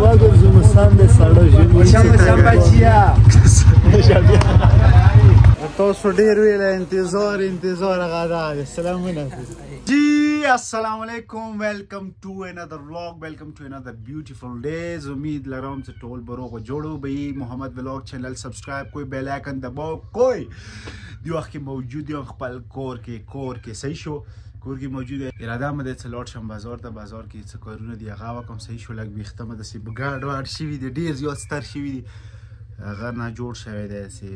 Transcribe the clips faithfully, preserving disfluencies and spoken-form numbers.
تاسو ډیر ویل انتظار انتظار غدا السلام علیکم جی السلام علیکم ویلکم ټو انذر vlog ویلکم ټو انذر بیوټیفل ډیز امید لرم چې ټول بروغه جوړو به محمد vlog چینل سبسکرایب کوئی بیل آیکن دباو کوئی دی وخت موجود یم خپل کور کې کور کې صحیح شو کور کې موجود اراده مې د څلور شم بازار ته بازار کې څه کارونه دی هغه وکم صحیح شو لګ ویخته مې د سی بګاډ وړ شي دی ډیر زیات ستر شي دی هغه نه جوړ شوی دی سی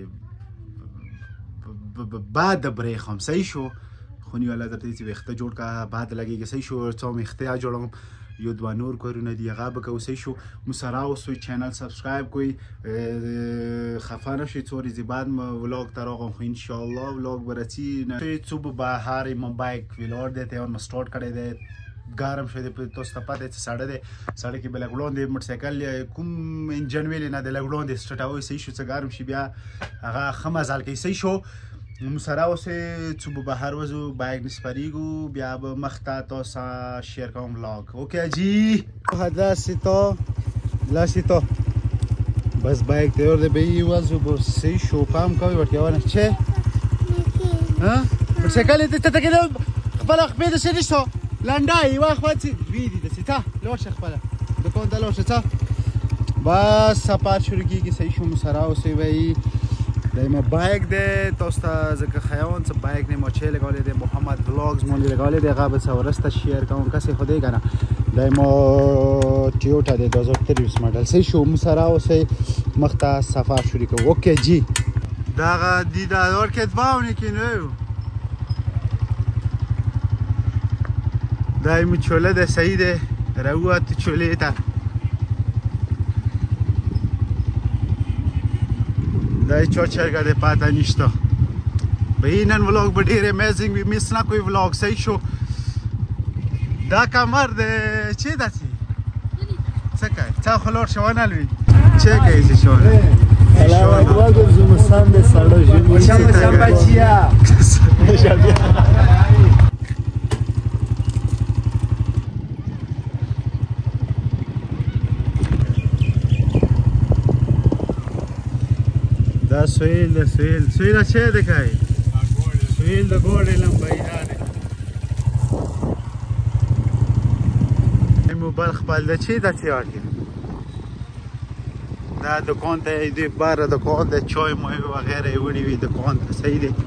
بعد بریخ هم صحیح شو خونی والا درته چې وخته جوړ کا بعد لګیږي صحیح شو څو مخته جوړم یو دوه نور کارونه دی هغه به کو صحیح شو مسرا او سوی چینل سبسکرایب کوئی خفانه شي څوري زی بعد ما vlog تراغم خو ان شاء الله vlog برتی نه صبح بهار ما بایک ویلور دیته اور ما سٹارټ کړی دی ګارم شوی دی تو ستپاته چې ساړه دی ساړه کې بل غلون دی موټرسایکل کوم انجن ویل نه دی لګلون دی سټاوي صحیح شو څه ګارم شي بیا هغه خمازال کې صحیح شو مسرا اوسه صبح بهر وزو بایک نسپریګو بیا به مخته تاسو شیر کوم vlog اوکے جی هدا سیتو لا سیتو بس بایک ته ور دی به وزو به صحیح شو پام کوي ورته ونه چې ها موټرسایکل ته ته کې خپل خپل د سړي شو لنډای واخواتي ویدی د سیتا لور شخ خپل دکان ته لور شتا بس سفر شروع کیږي صحیح شو مسرا اوسه وی دایما بایک ده تاسو ته ځکه خیاون څه بایک نه ماچې لګولې ده محمد vlogs مونږ لګولې ده هغه به څورسته شیر کوم کسي خوده کنه دایما ټیوټا ده دو هزار تریس ماډل صحیح شو مسرا اوسه مخته سفر شروع کوو اوکے جی دا دی دا ور کې باونی کینو دایما چوله ده صحیح ده روات چوله ته دای چوچرګه ده پاته نشته به اینن vlog به ډیر امیزینګ وی میس نه کوئی vlog صحیح شو دا کمر ده چی دسی څه کوي څه خلور شوانه لوي چه کوي چې شو سلام علیکم زمستان ده سړو ژوند شام شام بچیا دا سویل دا سویل سویل چه ده کهی؟ سویل دا گوڑ لنبایی داره ایمو بلخ بلده چی دا تیار کرد؟ دا دکان تا ایدوی بار دکان دا چای موی وغیره ایوڑی وی دکان تا صحیح ده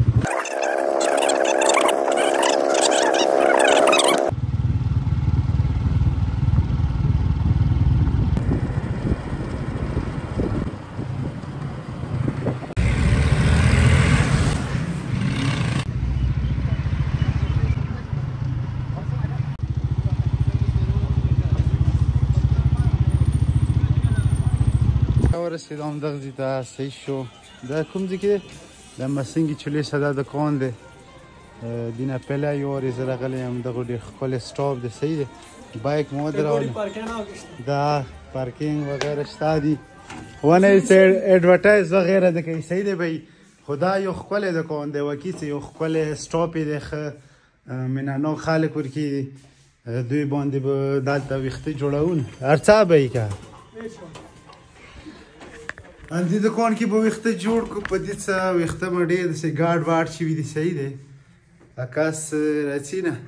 رسیدم دغزی تا صحیح شو دا کوم ځای کې د مسنګي چولې صدا دکان دی دینه پله یو ورې زه راغلی یم دغه ډېر ښکلی سټاپ دی صحیح دی بایک مو ودرولې دا پارکینګ وغیره شته دي ونه یې ایډورټایز وغیره دی کوي صحیح دی بهی خو دا یو ښکلی دکان دی وکې څه یو ښکلی سټاپ یې دی ښه مینهناک خلک ورکې دي دوی باندې به دلته ویښته جوړون هر څه به یې که اندی دکان کې به ویخته جوړ کو په دې څه ویخته مې ډېر داسې ګاډ واډ شوي دي صحیح دی عکس راځي نه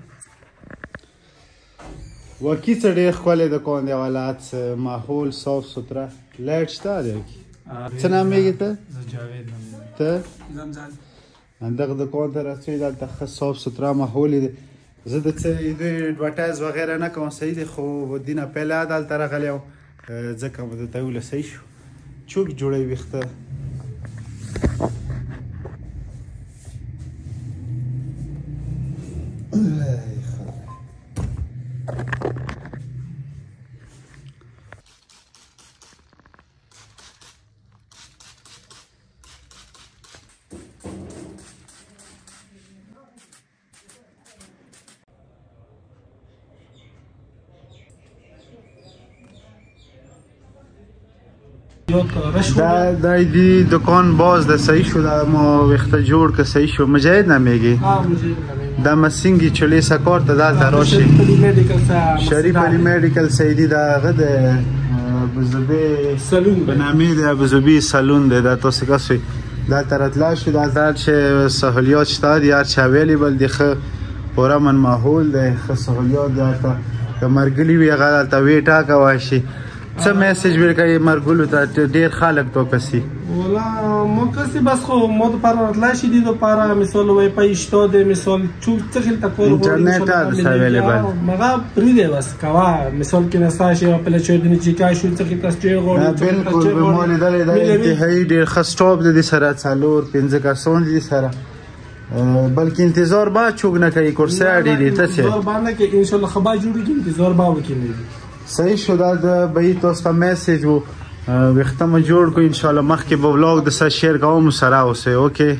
واقعي څه ډېر ښکلی دکان دی حالات ماحول صاف سوتره لایټ شته دی څه نام یې ته ته دغه دکان ته راسئ دلته ښه صاف سوتره ماحول دی زه د څه دوی ایډورټایز وغیره نه کوم صحیح دی خو دې نه پهله دلته راغلی یم ځکه مې درته ویله صحیح شو چوک جوړوي ویښته دا دا دی دکان باز ده صحیح شو دا ما وقت جوړ که صحیح شو مجاهد نمیگی دا مسنگی چلی سکار تا دال تراشی شریف علی میڈیکل سیدی دا غد ابوظبي سلون به نامه د ابوظبي سلون دی دا تاسو کاسوي دا ترتلا شو دا دال چې سهولیات شته دي هر چا اویلیبل دي ښه پوره من ماحول دی ښه سهولیات دي هلته که مرګلي وي هغه هلته وی ټاکه واشي څه میسج ورکوي مرګلو ته ډېر خلک تو کسي والا ما کسی بس خو ما دو پارا رتلاشی دی دو پارا مثال وای پای اشتاده مثال چون تخیل تکور اینترنت هست اویلیبل مگه پریده بس کوا مثال که نستاشی و پله چه دنی چیکای شو تخیل تاس جوی غوری بالکل به مالی دلی دا انتهایی دیر خستاب دی سره چالور پینزه کسان دی سره بلکې انتظار با چوک نه کوي کورسه اړې دي ته چې انتظار باندې کې ان شاء الله خبر جوړي کې انتظار با وکړي صحیح شو دا د به تاسو ته میسج وو وختم جوړ کو ان شاء الله مخکې به ولاګ د سره شیر کوم سره اوسه اوکې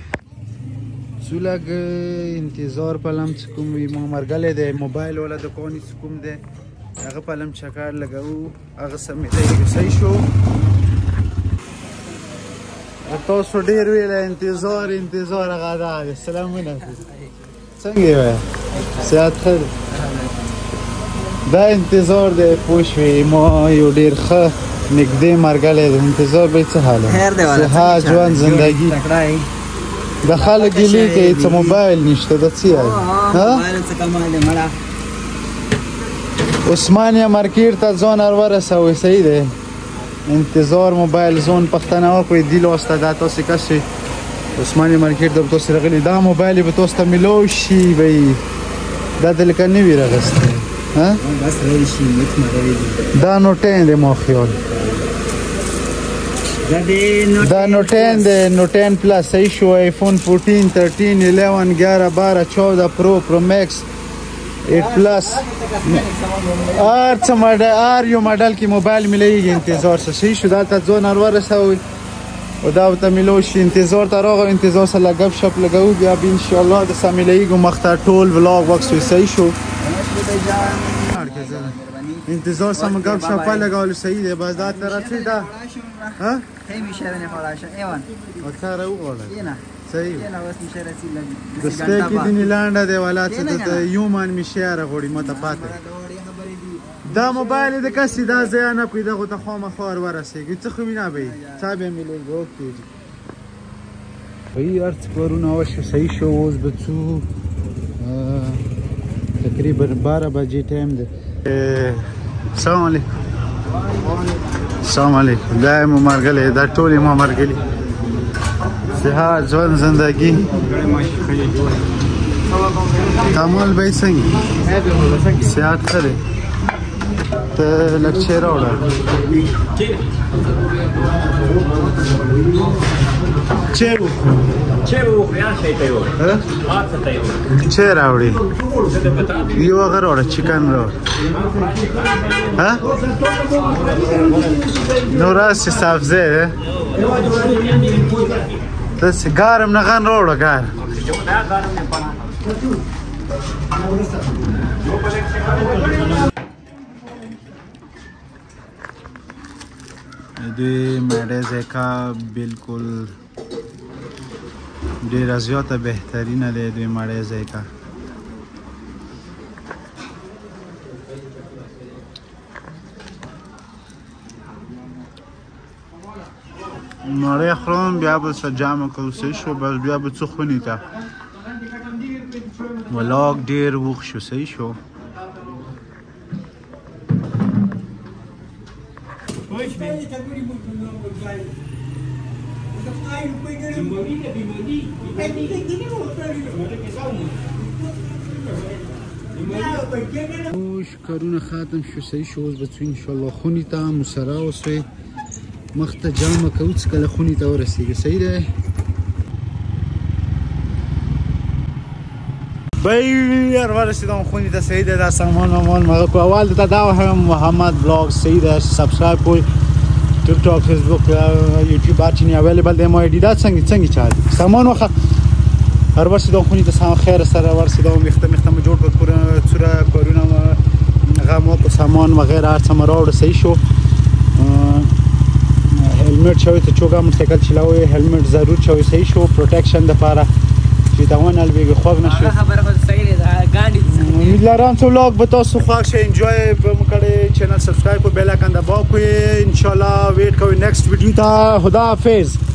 سولګ انتظار پلم کوم وي مو مرګله د موبایل ولا د کونی کوم ده هغه پلم چکر لګاو هغه سمې دی صحیح شو تاسو ډیر ویل انتظار انتظار هغه ده سلام علیکم څنګه وای سیات خیر دا انتظار دی پوښوي ما یو ډیر ښه نږدې مرګله د انتظار به څه حاله خیر دی والا ها ژوند زندگی د خلک ګیلې کې څه موبایل نشته د څه ها موبایل څه کمال دی مړه عثمانیه مارکیټ ته ځان ورسوي صحیح دی انتظار موبایل زون پښتنه او کوئی دی لوسته دا تاسو کسي عثماني مارکیټ د تاسو رغلي دا موبایل به تاسو ته ملو شي وي دا د لکنی وی راغسته ها بس رہی شي مت مړی دا نوټین د مو خیال دا دې دا نوټین د نوټین پلس صحیح شو آیفون فورټین تھرٹین الیون گیارہ بارہ چودہ پرو پرو میکس ایٹ پلس ار څه ماډل ار یو ماډل کې موبایل مليږي انتظار څه شي شو دا ته ځون اور ورسوي او دا ته ملو شي انتظار ته راغو انتظار سره لګب شپ لګاو بیا به ان شاء الله د ساملېګو مخته ټول ولاګ وکس صحیح شو انتظار سم غب شپ لګاول صحیح دی بس دا تر څه دا ها هي میشه نه فلاشه ایوان او څه راو غواړي نه صحیح نه اوس میشه رسید لګي د سپیک د نیلانډه دی ولا څه د یومن میشه را غوړي مته پاته دا موبایل د کسي دا زیان کوي دغه ته خامہ خور ورسېږي څه خو نه به صاحب ملي اوکې وی ارڅ کورونه وشه صحیح شو اوس به څو تقریبا بارہ بجې ټایم دی السلام علیکم السلام علیکم دا مو مرګلې دا ټولې مو مرګلې صحت ژوند زندگی کمال به څنګه صحت خره ته لکچر راوړه چیرو چیرو خیال شي ته یو ها څه ته یو چیر راوړي یو هغه راوړه چکن راوړه ها نو راسي سبزه ته سیګارم نه غن راوړه ګار دوی ماده زکا بالکل ډیر زیاته بهترینه ده دوی ماده زکا ماره خرم بیا به سجام کوسه شو بس بیا به څه خونی ته ولاګ ډیر وښ شو صحیح شو خوش کارونه ختم شو صحیح شو اوس به ان شاء الله خونی ته مسره اوسوي مخته جامه کوڅ کله خونی ته ورسیږي صحیح ده بیر ورسیدم خونی ته صحیح ده دا سامان مامان مگه کو اول ته دا هم محمد بلاگ صحیح ده سبسکرایب کوئ ټیک ټاک فیسبوک یوټیوب هر چی اویلیبل ده ما ایډیټ څنګه څنګه چا سامان واخه هر ورسیدم خونی ته سم خیر سره ورسیدم مخته مخته جوړ کړ څوره کارونه غمو کو سامان وغیرہ هر څه راوړ صحیح شو هلمت شوی ته چوغا موټرسایکل چلاوي هلمت ضرور شوی صحیح شو پروټیکشن د لپاره چې دا ونه الویږي خوږ نه شي هغه خبره خو صحیح ده ګاډي امید لرم چې ولاګ به تاسو خوښ شي انجوای به مو کړئ چینل سبسکرایب کو بیل آیکن دباو کوئ ان شاء الله ویټ کوئ نیکسٹ ویډیو ته خدا حافظ